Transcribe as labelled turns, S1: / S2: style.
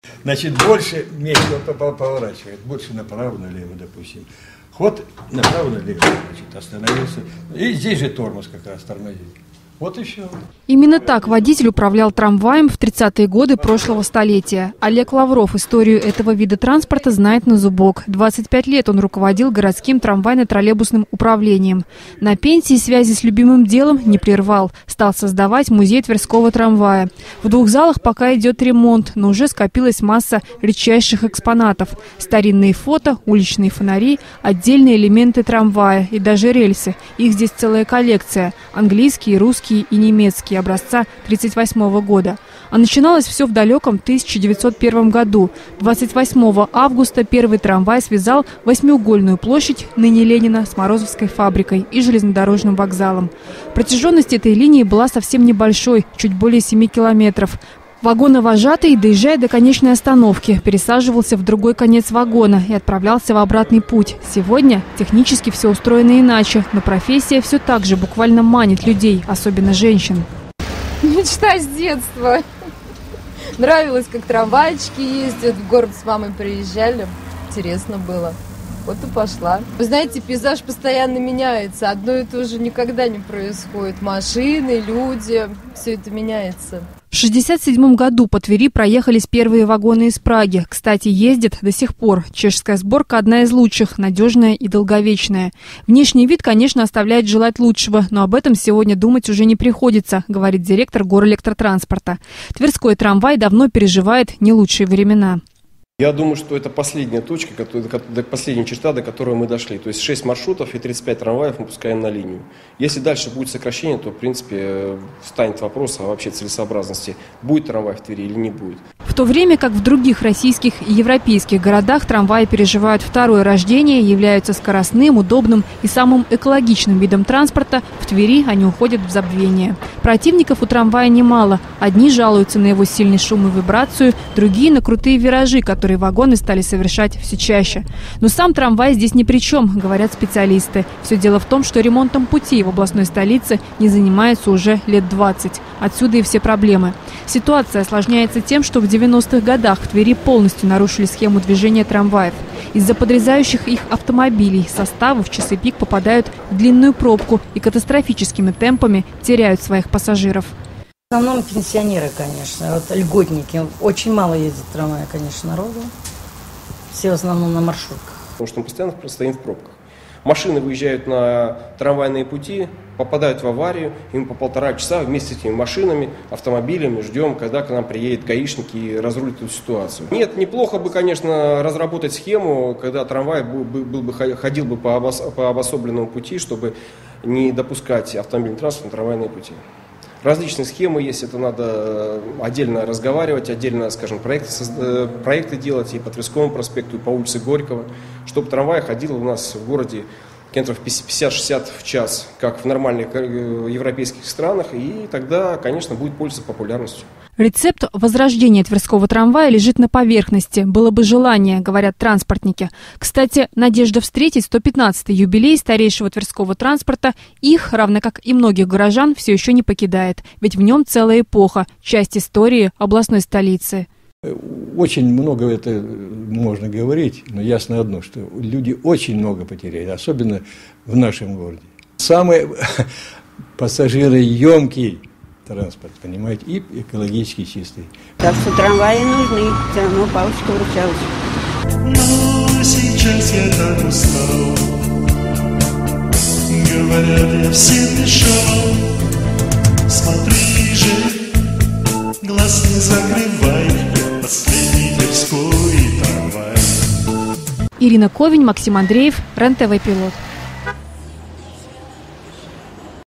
S1: Значит, больше меньше поворачивает, больше направо-налево, допустим. Ход направо-налево, значит, остановился. И здесь же тормоз как раз тормозит. Вот и все.
S2: Именно так водитель управлял трамваем в 30-е годы прошлого столетия. Олег Лавров историю этого вида транспорта знает на зубок. 25 лет он руководил городским трамвайно-троллейбусным управлением. На пенсии связи с любимым делом не прервал. Стал создавать музей Тверского трамвая. В 2 залах пока идет ремонт, но уже скопилась масса редчайших экспонатов. Старинные фото, уличные фонари, отдельные элементы трамвая и даже рельсы. Их здесь целая коллекция. Английские, русские и немецкие образца 1938 года. А начиналось все в далеком 1901 году. 28 августа первый трамвай связал 8-угольную площадь, ныне Ленина, с Морозовской фабрикой и железнодорожным вокзалом. Протяженность этой линии была совсем небольшой, чуть более 7 километров. Вагоновожатый, доезжая до конечной остановки, пересаживался в другой конец вагона и отправлялся в обратный путь. Сегодня технически все устроено иначе, но профессия все так же буквально манит людей, особенно женщин.
S3: Мечта с детства. Нравилось, как трамвайчики ездят, в город с мамой приезжали. Интересно было. Вот и пошла. Вы знаете, пейзаж постоянно меняется. Одно и то же никогда не происходит. Машины, люди, все это меняется.
S2: В 1967 году по Твери проехались первые вагоны из Праги. Кстати, ездят до сих пор. Чешская сборка одна из лучших, надежная и долговечная. Внешний вид, конечно, оставляет желать лучшего, но об этом сегодня думать уже не приходится, говорит директор Горэлектротранспорта. Тверской трамвай давно переживает не лучшие времена.
S4: Я думаю, что это последняя точка, последняя черта, до которой мы дошли. То есть 6 маршрутов и 35 трамваев мы пускаем на линию. Если дальше будет сокращение, то, в принципе, встанет вопрос о вообще целесообразности, будет трамвай в Твери или не будет.
S2: В то время как в других российских и европейских городах трамваи переживают второе рождение, являются скоростным, удобным и самым экологичным видом транспорта, в Твери они уходят в забвение. Противников у трамвая немало. Одни жалуются на его сильный шум и вибрацию, другие на крутые виражи, которые вагоны стали совершать все чаще. Но сам трамвай здесь ни при чем, говорят специалисты. Все дело в том, что ремонтом путей в областной столице не занимается уже лет 20. Отсюда и все проблемы. Ситуация осложняется тем, что в 90-х годах в Твери полностью нарушили схему движения трамваев. Из-за подрезающих их автомобилей составы в часы пик попадают в длинную пробку и катастрофическими темпами теряют своих пассажиров.
S5: В основном пенсионеры, конечно, вот льготники. Очень мало ездит в трамвае, конечно, народу. Все в основном на маршрутках.
S4: Потому что мы постоянно стоим в пробках. Машины выезжают на трамвайные пути, попадают в аварию, и мы по 1,5 часа вместе с этими машинами, автомобилями ждем, когда к нам приедет гаишник и разрулит эту ситуацию. Нет, неплохо бы, конечно, разработать схему, когда трамвай ходил бы по обособленному пути, чтобы не допускать автомобильный транспорт на трамвайные пути. Различные схемы есть, это надо отдельно разговаривать, отдельно, скажем, проекты делать и по Тверскому проспекту, и по улице Горького, чтобы трамвай ходил у нас в городе километров 50-60 в час, как в нормальных европейских странах, и тогда, конечно, будет пользоваться популярностью.
S2: Рецепт возрождения Тверского трамвая лежит на поверхности. Было бы желание, говорят транспортники. Кстати, надежда встретить 115-й юбилей старейшего Тверского транспорта их, равно как и многих горожан, все еще не покидает. Ведь в нем целая эпоха, часть истории областной столицы.
S1: Очень много это можно говорить, но ясно одно, что люди очень много потеряли, особенно в нашем городе. Самый пассажироемкий транспорт, понимаете, и экологически чистый.
S6: Так что трамваи нужны, все равно палочка-выручалочка.
S7: Но сейчас я так устал, говорят, я всем мешал. Смотри же, глаз не закрывай, я последний Тверской трамвай.
S2: Ирина Ковень, Максим Андреев, РЕН-ТВ Пилот.